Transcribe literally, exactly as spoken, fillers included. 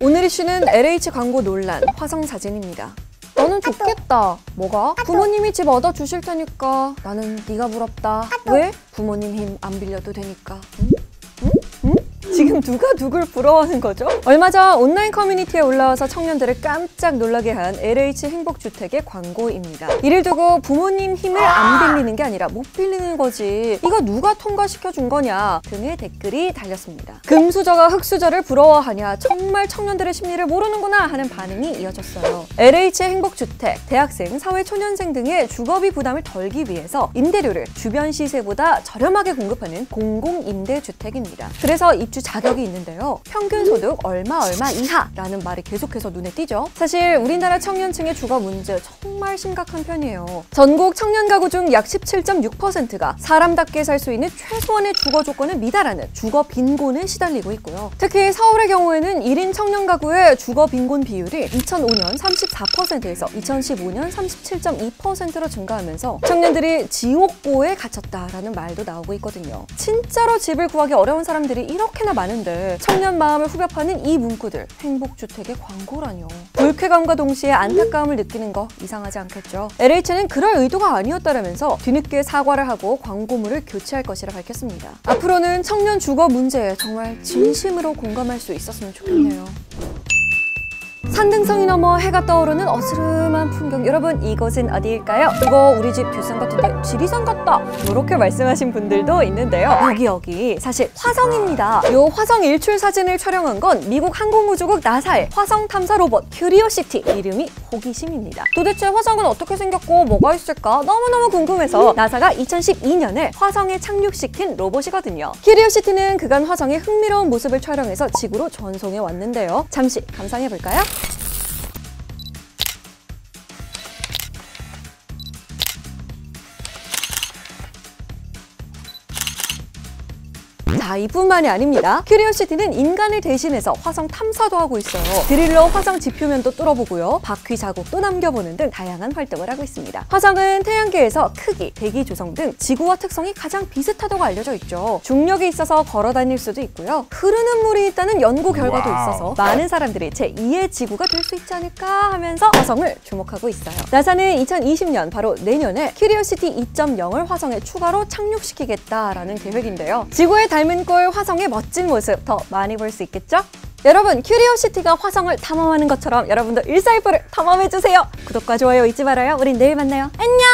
오늘 이슈는 엘에이치 광고 논란, 화성 사진입니다. 너는 좋겠다. 뭐가? 부모님이 집 얻어주실 테니까 나는 네가 부럽다. 왜? 부모님 힘 안 빌려도 되니까. 응? 응? 응? 지금 누가 누굴 부러워하는 거죠? 얼마 전 온라인 커뮤니티에 올라와서 청년들을 깜짝 놀라게 한 엘에이치 행복주택의 광고입니다. 이를 두고 부모님 힘을 안 빌리는 게 아니라 못 빌리는 거지. 이거 누가 통과시켜준 거냐 등의 댓글이 달렸습니다. 금수저가 흙수저를 부러워하냐, 정말 청년들의 심리를 모르는구나 하는 반응이 이어졌어요. 엘에이치 행복주택, 대학생, 사회초년생 등의 주거비 부담을 덜기 위해서 임대료를 주변 시세보다 저렴하게 공급하는 공공임대주택입니다. 그래서 입주 자격이 있는데요. 평균 소득 얼마 얼마 이하라는 말이 계속해서 눈에 띄죠. 사실 우리나라 청년층의 주거 문제 정말 심각한 편이에요. 전국 청년 가구 중 약 십칠 점 육 퍼센트가 사람답게 살 수 있는 최소한의 주거 조건을 미달하는 주거 빈곤에 시달리고 있고요. 특히 서울의 경우에는 일 인 청년 가구의 주거 빈곤 비율이 이천오 년 삼십사 퍼센트에서 이천십오 년 삼십칠 점 이 퍼센트로 증가하면서 청년들이 지옥고에 갇혔다라는 말도 나오고 있거든요. 진짜로 집을 구하기 어려운 사람들이 이렇게나 많은데 청년 마음을 후벼 파는 이 문구들, 행복주택의 광고라뇨. 불쾌감과 동시에 안타까움을 느끼는 거 이상하지 않겠죠. 엘에이치는 그럴 의도가 아니었다라면서 뒤늦게 사과를 하고 광고물을 교체할 것이라 밝혔습니다. 앞으로는 청년 주거 문제에 정말 진심으로 공감할 수 있었으면 좋겠네요. 산등성이 넘어 해가 떠오르는 어스름한 풍경. 여러분, 이곳은 어디일까요? 이거 우리 집 뒷산 같은데 지리산 같다, 이렇게 말씀하신 분들도 있는데요. 여기 여기 사실 화성입니다. 요 화성 일출 사진을 촬영한 건 미국 항공우주국 나사의 화성 탐사 로봇 큐리오시티, 이름이 호기심입니다. 도대체 화성은 어떻게 생겼고 뭐가 있을까 너무너무 궁금해서 나사가 이천십이 년에 화성에 착륙시킨 로봇이거든요. 큐리오시티는 그간 화성의 흥미로운 모습을 촬영해서 지구로 전송해 왔는데요. 잠시 감상해볼까요? 자, 이뿐만이 아닙니다. 큐리오시티는 인간을 대신해서 화성 탐사도 하고 있어요. 드릴로 화성 지표면도 뚫어보고요. 바퀴 자국도 남겨보는 등 다양한 활동을 하고 있습니다. 화성은 태양계에서 크기, 대기 조성 등 지구와 특성이 가장 비슷하다고 알려져 있죠. 중력이 있어서 걸어 다닐 수도 있고요. 흐르는 물이 있다는 연구 결과도 있어서 많은 사람들이 제이의 지구가 될 수 있지 않을까 하면서 화성을 주목하고 있어요. 나사는 이천이십 년, 바로 내년에 큐리오시티 이 점 영을 화성에 추가로 착륙시키겠다라는 계획인데요. 지구에 닮은 꼴 화성의 멋진 모습 더 많이 볼 수 있겠죠? 여러분, 큐리오시티가 화성을 탐험하는 것처럼 여러분도 일사일보를 탐험해주세요. 구독과 좋아요 잊지 말아요. 우린 내일 만나요. 안녕!